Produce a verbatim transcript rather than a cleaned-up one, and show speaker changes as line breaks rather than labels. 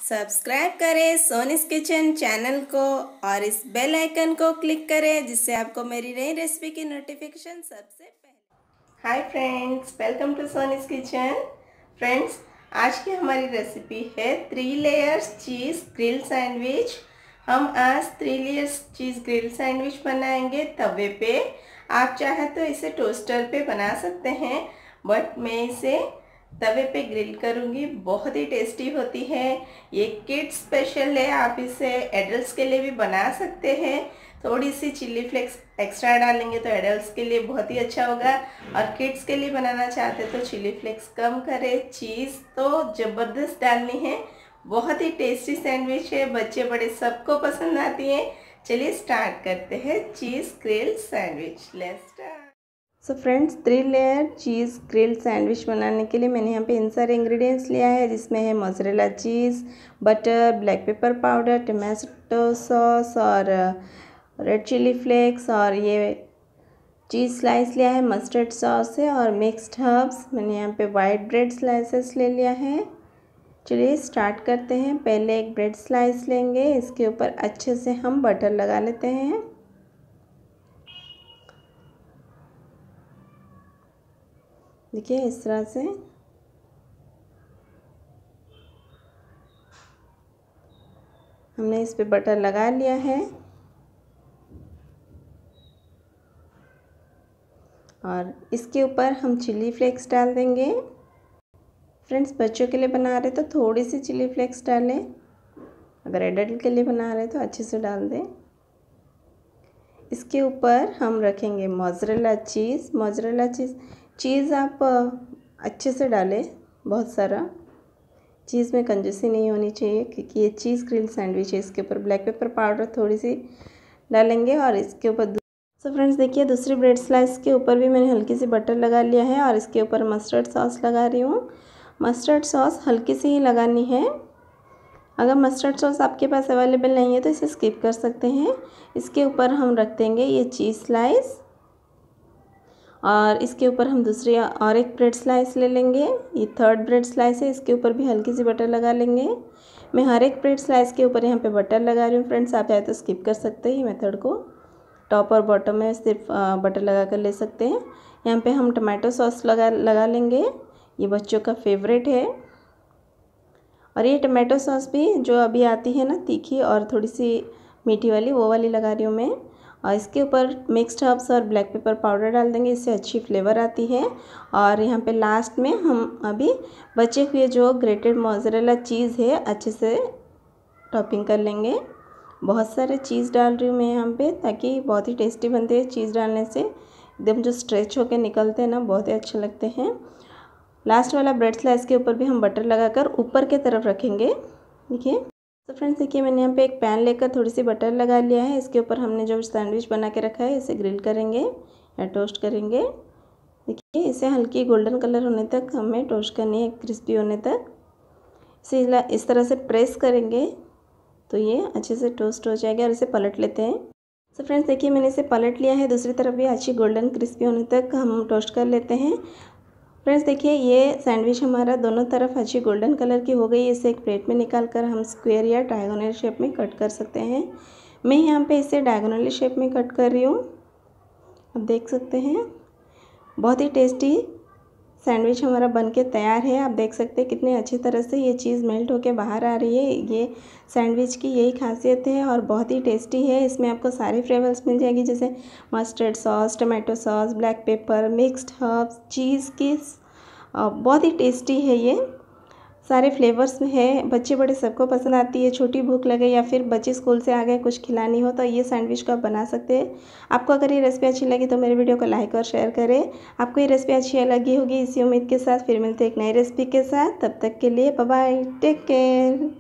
Subscribe करें सोनीस kitchen channel को और इस बेल आइकन को क्लिक करें जिससे आपको मेरी नई रेसिपी की नोटिफिकेशन सबसे पहले। Hi friends, welcome to Soni's kitchen. Friends, आज की हमारी रेसिपी है three layers cheese grill sandwich. हम आज three layers cheese grill sandwich बनाएंगे तवे पे। आप चाहे तो इसे टोस्टर पे बना सकते हैं, बट मैं इसे तवे पे ग्रिल करूँगी। बहुत ही टेस्टी होती है। ये किड्स स्पेशल है, आप इसे एडल्ट्स के लिए भी बना सकते हैं। थोड़ी सी चिली फ्लेक्स एक्स्ट्रा डालेंगे तो एडल्ट्स के लिए बहुत ही अच्छा होगा, और किड्स के लिए बनाना चाहते तो चिली फ्लेक्स कम करें। चीज़ तो ज़बरदस्त डालनी है। बहुत ही टेस्टी सैंडविच है, बच्चे बड़े सबको पसंद आती है। चलिए स्टार्ट करते हैं cheese grill sandwich. Let's start. So friends, three layer cheese grill sandwich बनाने के लिए मैंने यहाँ पे इन सारे इंग्रेडिएंट्स लिया है, जिसमें है mozzarella cheese, butter, black pepper powder, tomato sauce और रेड चिली फ्लेक्स, और ये चीज़ स्लाइस लिया है, मस्टर्ड सॉस है, और मिक्स्ड हर्ब्स। मैंने यहाँ पे वाइट ब्रेड स्लाइसेस ले लिया है। चलिए स्टार्ट करते हैं। पहले एक ब्रेड स्लाइस लेंगे, इसके ऊपर अच्छे से हम बटर लगा लेते हैं। देखिए इस तरह से हमने इस पे बटर लगा लिया है, और इसके ऊपर हम चिली फ्लेक्स डाल देंगे। फ्रेंड्स, बच्चों के लिए बना रहे तो थोड़ी सी चिली फ्लेक्स डालें, अगर एडल्ट के लिए बना रहे तो अच्छे से डाल दें। इसके ऊपर हम रखेंगे मोज़रेला चीज़। मोज़रेला चीज़ चीज़ आप अच्छे से डालें, बहुत सारा। चीज़ में कंजूसी नहीं होनी चाहिए, क्योंकि ये चीज़ ग्रिल सैंडविच है। इसके ऊपर ब्लैक पेपर पाउडर थोड़ी सी डालेंगे, और इसके ऊपर सो फ्रेंड्स देखिए, दूसरी ब्रेड स्लाइस के ऊपर भी मैंने हल्की सी बटर लगा लिया है, और इसके ऊपर मस्टर्ड सॉस लगा रही हूँ। मस्टर्ड सॉस हल्की सी ही लगानी है। अगर मस्टर्ड सॉस आपके पास अवेलेबल नहीं है तो इसे स्किप कर सकते हैं। इसके ऊपर हम रख देंगे ये चीज़ स्लाइस, और इसके ऊपर हम दूसरी और एक ब्रेड स्लाइस ले लेंगे। ये थर्ड ब्रेड स्लाइस है, इसके ऊपर भी हल्की सी बटर लगा लेंगे। मैं हर एक ब्रेड स्लाइस के ऊपर यहाँ पे बटर लगा रही हूँ। फ्रेंड्स, आप चाहे तो स्किप कर सकते हैं ये मेथड को। टॉप और बॉटम में सिर्फ बटर लगा कर ले सकते हैं। यहाँ पे हम टमाटो सॉस लगा लगा लेंगे, ये बच्चों का फेवरेट है। और ये टमाटो सॉस भी जो अभी आती है ना, तीखी और थोड़ी सी मीठी वाली, वो वाली लगा रही हूँ मैं। और इसके ऊपर मिक्स्ड हर्ब्स और ब्लैक पेपर पाउडर डाल देंगे, इससे अच्छी फ्लेवर आती है। और यहाँ पे लास्ट में हम अभी बचे हुए जो ग्रेटेड मोज़रेला चीज़ है अच्छे से टॉपिंग कर लेंगे। बहुत सारे चीज़ डाल रही हूँ मैं यहाँ पे, ताकि बहुत ही टेस्टी बनते हैं। चीज़ डालने से एकदम जो स्ट्रेच होकर निकलते हैं ना, बहुत ही अच्छे लगते हैं। लास्ट वाला ब्रेड स्लाइस के ऊपर भी हम बटर लगाकर ऊपर के तरफ रखेंगे। देखिए तो फ्रेंड्स, देखिए मैंने यहाँ पे एक पैन लेकर थोड़ी सी बटर लगा लिया है। इसके ऊपर हमने जो सैंडविच बना के रखा है इसे ग्रिल करेंगे या टोस्ट करेंगे। देखिए इसे हल्की गोल्डन कलर होने तक हमें टोस्ट करनी है, क्रिस्पी होने तक। इसे इस तरह से प्रेस करेंगे तो ये अच्छे से टोस्ट हो जाएगा, और इसे पलट लेते हैं। तो फ्रेंड्स देखिए, मैंने इसे पलट लिया है। दूसरी तरफ भी अच्छी गोल्डन क्रिस्पी होने तक हम टोस्ट कर लेते हैं। फ्रेंड्स देखिए, ये सैंडविच हमारा दोनों तरफ अच्छी गोल्डन कलर की हो गई। इसे एक प्लेट में निकाल कर हम स्क्वायर या डायगोनल शेप में कट कर सकते हैं। मैं यहाँ पे इसे डायगोनल शेप में कट कर रही हूँ, आप देख सकते हैं। बहुत ही टेस्टी सैंडविच हमारा बनके तैयार है। आप देख सकते हैं कितने अच्छी तरह से ये चीज़ मेल्ट होके बाहर आ रही है। ये सैंडविच की यही खासियत है, और बहुत ही टेस्टी है। इसमें आपको सारे फ्लेवर्स मिल जाएगी, जैसे mustard sauce, tomato sauce, black pepper, mixed herbs, cheese की। बहुत ही टेस्टी है, ये सारे फ्लेवर्स में है। बच्चे बड़े सबको पसंद आती है। छोटी भूख लगे या फिर बच्चे स्कूल से आ गए कुछ खिलानी हो तो ये सैंडविच को आप बना सकते हैं। आपको अगर ये रेसिपी अच्छी लगी तो मेरे वीडियो को लाइक और शेयर करें। आपको ये रेसिपी अच्छी लगी होगी इसी उम्मीद के साथ फिर मिलते हैं एक नई रेसिपी के साथ। तब तक के लिए बाय बाय, टेक केयर।